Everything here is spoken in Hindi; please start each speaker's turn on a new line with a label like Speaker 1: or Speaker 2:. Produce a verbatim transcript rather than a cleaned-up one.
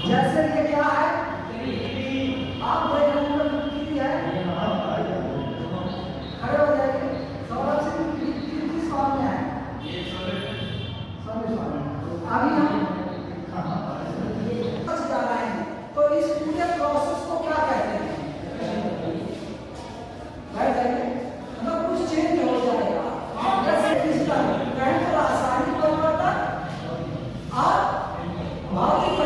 Speaker 1: जैसे ये क्या है, आप देख रहे हैं कितनी है, खड़े हो जाइए। सौरभ सिंह किस फॉर्म में है? अभी हम जा रहे हैं, तो इस पूरे प्रोसेस को क्या कहते हैं? बैठ जाइए, मतलब कुछ चेंज हो जाएगा। जैसे डिजिटल करंट रासायनिक परिवर्तन और भौतिक